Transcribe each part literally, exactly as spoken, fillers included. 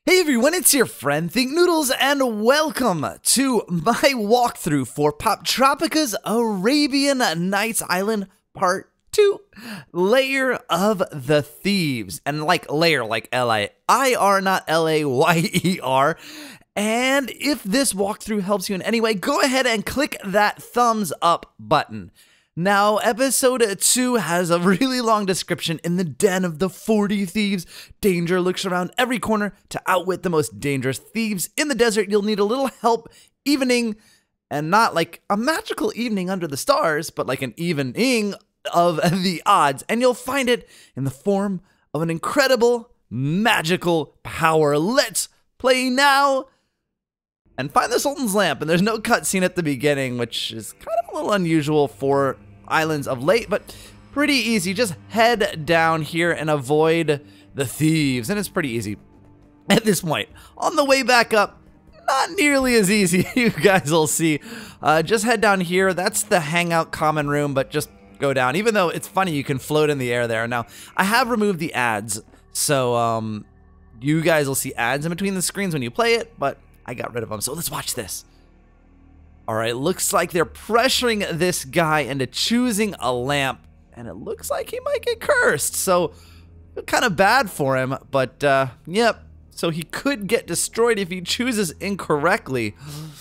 Hey everyone, it's your friend Think Noodles, and welcome to my walkthrough for Poptropica's Arabian Nights Island Part two, Lair of the Thieves. And like layer, like L I I R, not L A Y E R. And if this walkthrough helps you in any way, go ahead and click that thumbs up button. Now, episode two has a really long description. In the den of the forty thieves, danger lurks around every corner. To outwit the most dangerous thieves in the desert, you'll need a little help evening, and not like a magical evening under the stars, but like an evening of the odds. And you'll find it in the form of an incredible magical power. Let's play now and find the Sultan's lamp. And there's no cutscene at the beginning, which is kind of a little unusual for islands of late, but pretty easy. Just head down here and avoid the thieves, and it's pretty easy at this point. On the way back up, not nearly as easy. You guys will see. Uh, just head down here. That's the hangout common room, but just go down. Even though it's funny, you can float in the air there. Now, I have removed the ads, so um, you guys will see ads in between the screens when you play it, but I got rid of them. So let's watch this. All right, looks like they're pressuring this guy into choosing a lamp, and it looks like he might get cursed. So kind of bad for him, but uh, yep. So he could get destroyed if he chooses incorrectly.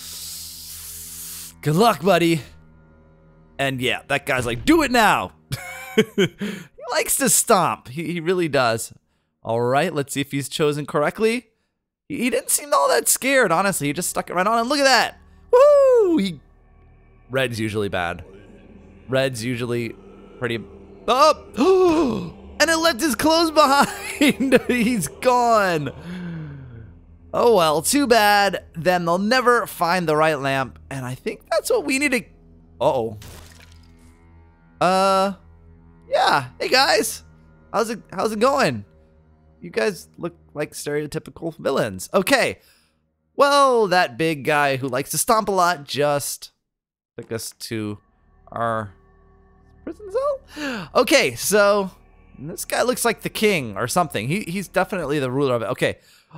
Good luck, buddy. And yeah, that guy's like, do it now. He likes to stomp. He, he really does. All right, let's see if he's chosen correctly. He, he didn't seem all that scared, honestly. He just stuck it right on, and look at that. Woo! He, red's usually bad. Red's usually pretty... Oh! And it left his clothes behind. He's gone. Oh well, too bad. Then they'll never find the right lamp. And I think that's what we need to... Uh-oh. Uh, yeah. Hey guys. How's it, how's it going? You guys look like stereotypical villains. Okay. Well, that big guy who likes to stomp a lot just took us to our prison cell. Okay, so this guy looks like the king or something. He he's definitely the ruler of it. Okay,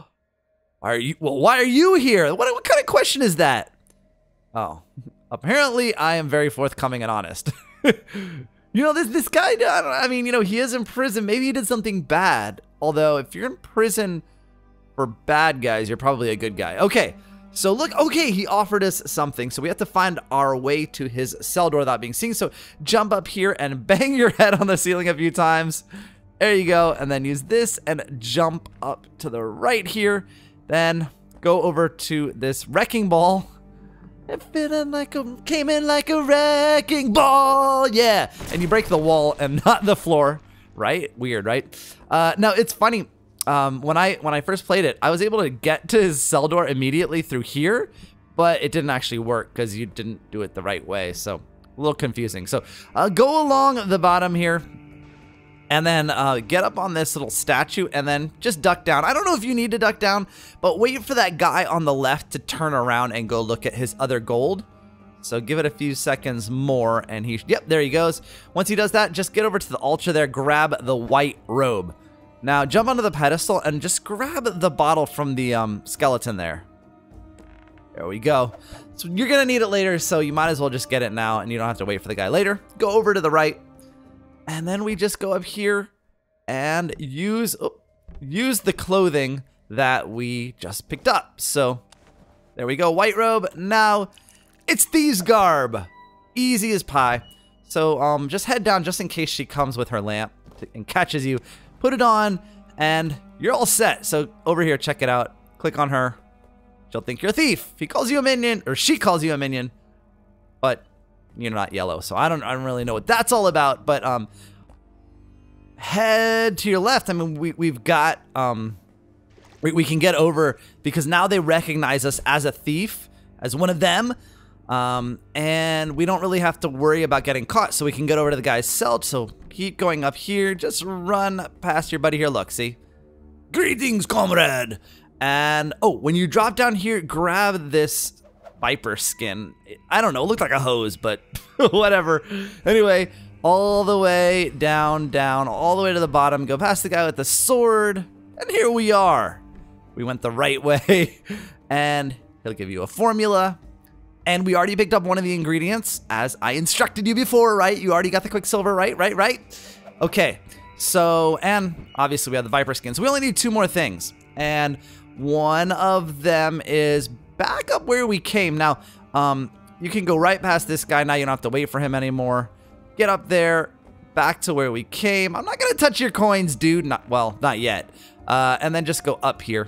are you? Well, why are you here? What what kind of question is that? Oh, apparently I am very forthcoming and honest. You know, this this guy. I, don't, I mean, you know, he is in prison. Maybe he did something bad. Although, if you're in prison for bad guys, you're probably a good guy. Okay, so look, okay, he offered us something. So we have to find our way to his cell door without being seen. So jump up here and bang your head on the ceiling a few times. There you go. And then use this and jump up to the right here. Then go over to this wrecking ball. It fit in like a, came in like a wrecking ball. Yeah. And you break the wall and not the floor, right? Weird, right? Uh, now it's funny. Um, when I when I first played it, I was able to get to his cell door immediately through here, but it didn't actually work because you didn't do it the right way. So a little confusing. So uh, go along the bottom here, and then uh, get up on this little statue, and then just duck down. I don't know if you need to duck down, but wait for that guy on the left to turn around and go look at his other gold. So give it a few seconds more, and he yep, there he goes. Once he does that, just get over to the altar there, grab the white robe. Now, jump onto the pedestal and just grab the bottle from the um, skeleton there. There we go. So you're going to need it later, so you might as well just get it now, and you don't have to wait for the guy later. Go over to the right, and then we just go up here and use, oh, use the clothing that we just picked up. So there we go, white robe. Now, it's Thieves' garb. Easy as pie. So um, just head down just in case she comes with her lamp and catches you. Put it on, and you're all set. So over here, check it out. Click on her. She'll think you're a thief. If he calls you a minion, or she calls you a minion, but you're not yellow. So I don't, I don't really know what that's all about. But um, head to your left. I mean, we we've got um, we we can get over because now they recognize us as a thief, as one of them. Um, and we don't really have to worry about getting caught, so we can get over to the guy's cell. So keep going up here, just run past your buddy here. Look, see? Greetings, comrade. And, oh, when you drop down here, grab this viper skin. I don't know, it looked like a hose, but whatever. Anyway, all the way down, down, all the way to the bottom. Go past the guy with the sword, and here we are. we went the right way. And he'll give you a formula. And we already picked up one of the ingredients, as I instructed you before, right? You already got the Quicksilver, right? Right, right? Okay, so, and obviously we have the Viper skin. So we only need two more things. And one of them is back up where we came. Now, um, you can go right past this guy. Now you don't have to wait for him anymore. Get up there, back to where we came. I'm not gonna touch your coins, dude. Not, well, not yet. Uh, and then just go up here.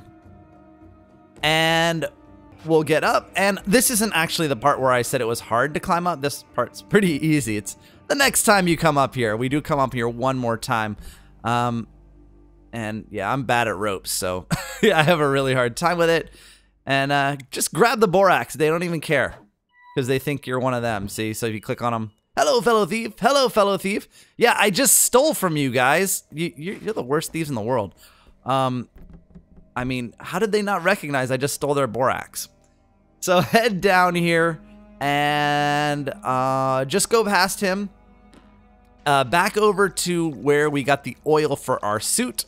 And we'll get up. And this isn't actually the part where I said it was hard to climb up. This part's pretty easy. It's the next time you come up here. We do come up here one more time. Um, and yeah, I'm bad at ropes, so I have a really hard time with it. And uh, just grab the borax. They don't even care because they think you're one of them. See, so if you click on them, hello, fellow thief. Hello, fellow thief. Yeah, I just stole from you guys. You, you're the worst thieves in the world. Um, I mean, how did they not recognize I just stole their borax? So head down here and uh, just go past him. Uh, back over to where we got the oil for our suit.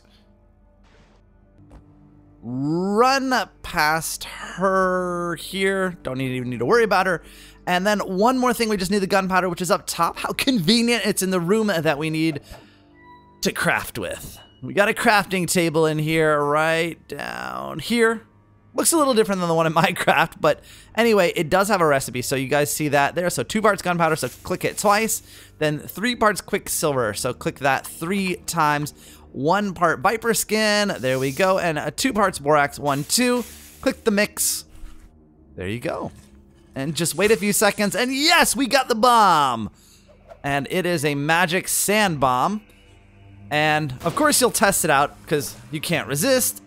Run past her here. Don't even need to worry about her. And then one more thing, we just need the gunpowder, which is up top. How convenient. It's in the room that we need to craft with. We got a crafting table in here right down here. Looks a little different than the one in Minecraft, but anyway, it does have a recipe, so you guys see that there. So two parts gunpowder, so click it twice. Then three parts Quicksilver, so click that three times. One part Viper skin, there we go, and uh, two parts borax, one, two. Click the mix. There you go. And just wait a few seconds, and yes, we got the bomb! And it is a magic sand bomb. And of course you'll test it out because you can't resist.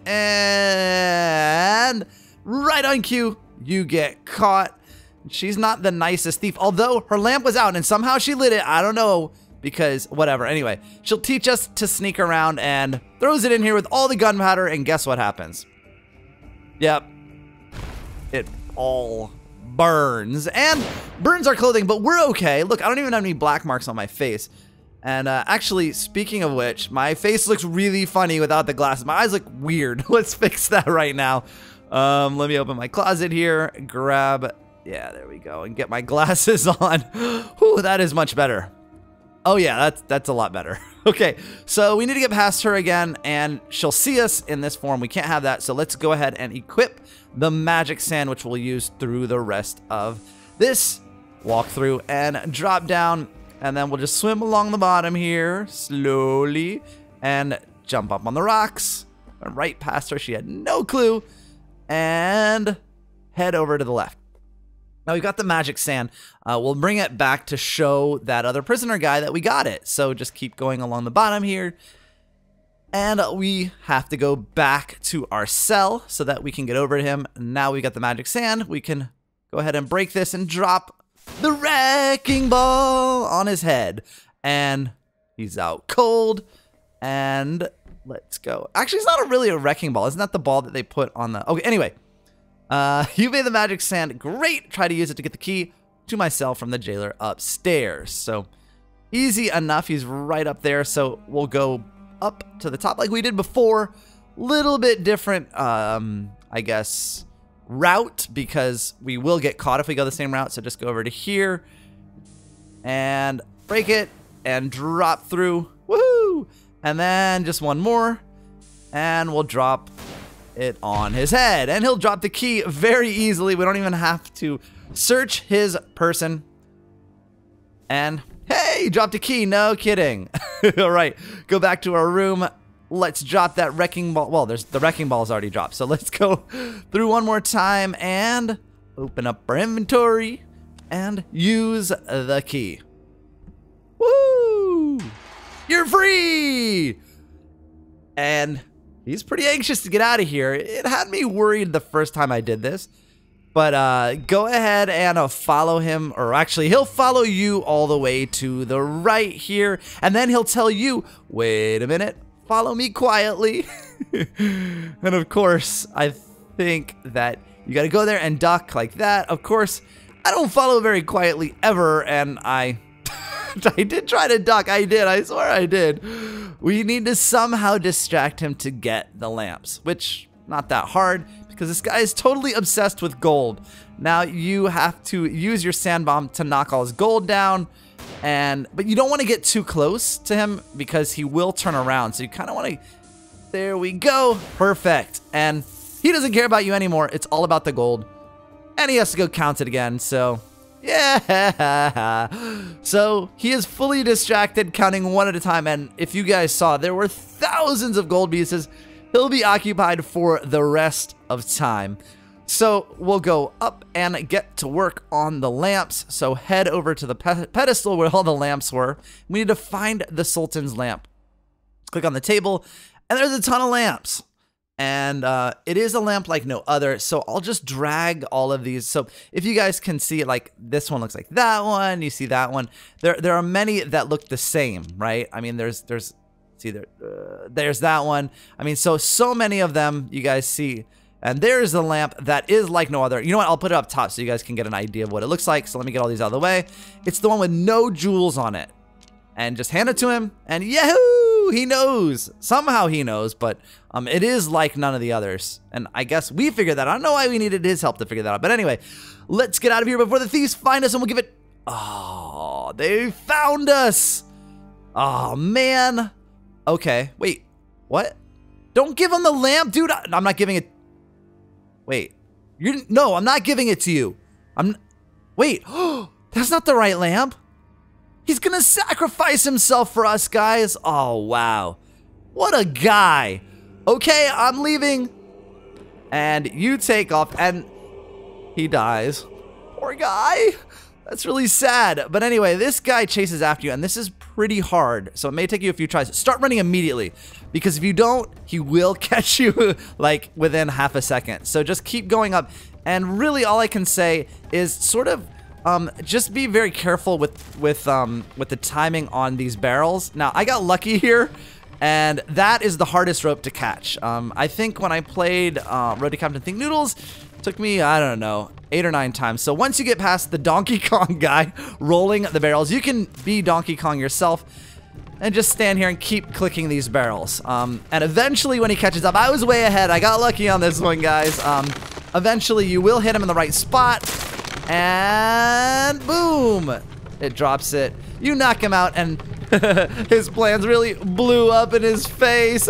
And right on cue, you get caught. She's not the nicest thief, although her lamp was out and somehow she lit it. I don't know, because whatever. Anyway, she'll teach us to sneak around and throws it in here with all the gunpowder, and guess what happens? Yep, it all burns and burns our clothing, but we're okay. Look, I don't even have any black marks on my face. And uh, actually, speaking of which, my face looks really funny without the glasses. My eyes look weird. Let's fix that right now. Um, let me open my closet here, grab, yeah, there we go, and get my glasses on. Whew, that is much better. Oh yeah, that's, that's a lot better. Okay, so we need to get past her again, and she'll see us in this form. We can't have that, so let's go ahead and equip the magic sand, which we'll use through the rest of this walkthrough, and drop down. And then we'll just swim along the bottom here, slowly, and jump up on the rocks. Went right past her, she had no clue. And head over to the left. Now we've got the magic sand. Uh, we'll bring it back to show that other prisoner guy that we got it. So just keep going along the bottom here. And we have to go back to our cell so that we can get over to him. Now we got the magic sand. We can go ahead and break this and drop the wrecking ball on his head, and he's out cold. And let's go. Actually, it's not a really a wrecking ball. Isn't that the ball that they put on the... Okay, anyway. Uh, you made the magic sand. Great. Try to use it to get the key to my cell from the jailer upstairs. So easy enough. He's right up there. So we'll go up to the top like we did before. Little bit different, um, I guess... route, because we will get caught if we go the same route. So just go over to here and break it and drop through. Woohoo! And then just one more and we'll drop it on his head, and he'll drop the key very easily. We don't even have to search his person. And hey, dropped a key. No kidding. All right, go back to our room. Let's drop that wrecking ball. Well, there's the wrecking ball is already dropped. So let's go through one more time and open up our inventory and use the key. Woo! You're free! And he's pretty anxious to get out of here. It had me worried the first time I did this. But uh, go ahead and uh, follow him, or actually he'll follow you all the way to the right here. And then he'll tell you, wait a minute. Follow me quietly. And of course, I think that you got to go there and duck like that. Of course, I don't follow very quietly ever, and I I did try to duck. I did. I swear I did. We need to somehow distract him to get the lamps, which not that hard because this guy is totally obsessed with gold. Now you have to use your sand bomb to knock all his gold down, and but you don't want to get too close to him because he will turn around. So you kind of want to. There we go. Perfect. And he doesn't care about you anymore. It's all about the gold. And he has to go count it again. So yeah. So he is fully distracted, counting one at a time. And if you guys saw, there were thousands of gold pieces. He'll be occupied for the rest of time. So we'll go up and get to work on the lamps. So head over to the pe pedestal where all the lamps were. We need to find the Sultan's lamp. Click on the table, and there's a ton of lamps. And uh, it is a lamp like no other. So I'll just drag all of these. So if you guys can see it, like this one looks like that one. You see that one. There, there are many that look the same, right? I mean, there's, there's, see there, uh, there's that one. I mean, so, so many of them you guys see. And there's the lamp that is like no other. You know what? I'll put it up top so you guys can get an idea of what it looks like. So let me get all these out of the way. It's the one with no jewels on it. And just hand it to him. And yahoo! He knows. Somehow he knows. But um, it is like none of the others. And I guess we figured that out. I don't know why we needed his help to figure that out. But anyway, let's get out of here before the thieves find us. And we'll give it... Oh, they found us. Oh, man. Okay. Wait. What? Don't give him the lamp, dude. I'm not giving it... Wait, you no, I'm not giving it to you. I'm, wait, that's not the right lamp. He's gonna sacrifice himself for us, guys. Oh, wow. What a guy. Okay, I'm leaving. And you take off, and he dies. Poor guy. That's really sad. But anyway, this guy chases after you, and this is pretty hard. So it may take you a few tries. Start running immediately, because if you don't, he will catch you like within half a second. So just keep going up. And really all I can say is sort of um, just be very careful with, with, um, with the timing on these barrels. Now, I got lucky here, and that is the hardest rope to catch. Um, I think when I played uh, Road to Captain Think Noodles, it took me, I don't know, eight or nine times. So once you get past the Donkey Kong guy rolling the barrels, you can be Donkey Kong yourself and just stand here and keep clicking these barrels. Um, and eventually when he catches up, I was way ahead. I got lucky on this one, guys. Um, eventually you will hit him in the right spot, and boom, it drops it. You knock him out, and his plans really blew up in his face.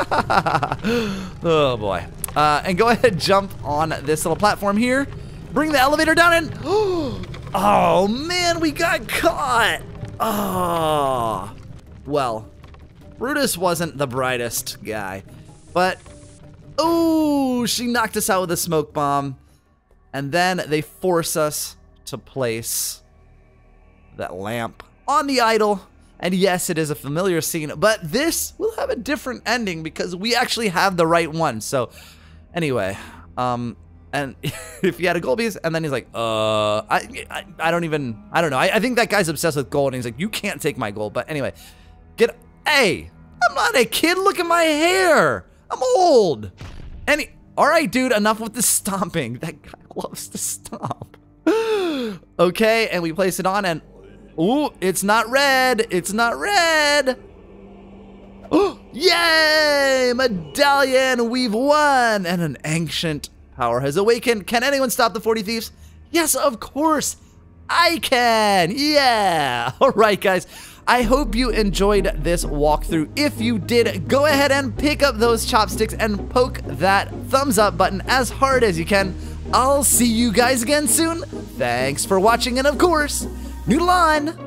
Oh boy. Uh, and go ahead, jump on this little platform here. Bring the elevator down, and oh man, we got caught. Oh, well, Brutus wasn't the brightest guy, but oh, she knocked us out with a smoke bomb, and then they force us to place that lamp on the idol. And yes, it is a familiar scene, but this will have a different ending because we actually have the right one. So anyway, um, and if he had a gold piece, and then he's like, uh, I, I, I don't even, I don't know. I, I think that guy's obsessed with gold, and he's like, you can't take my gold. But anyway, get, hey, I'm not a kid. Look at my hair. I'm old. Any, all right, dude, enough with the stomping. That guy loves to stomp. Okay, and we place it on, and ooh, it's not red. It's not red. Oh, yay! Medallion, we've won! And an ancient power has awakened. Can anyone stop the forty thieves? Yes, of course. I can. Yeah. All right, guys. I hope you enjoyed this walkthrough. If you did, go ahead and pick up those chopsticks and poke that thumbs up button as hard as you can. I'll see you guys again soon. Thanks for watching, and of course, noodle on!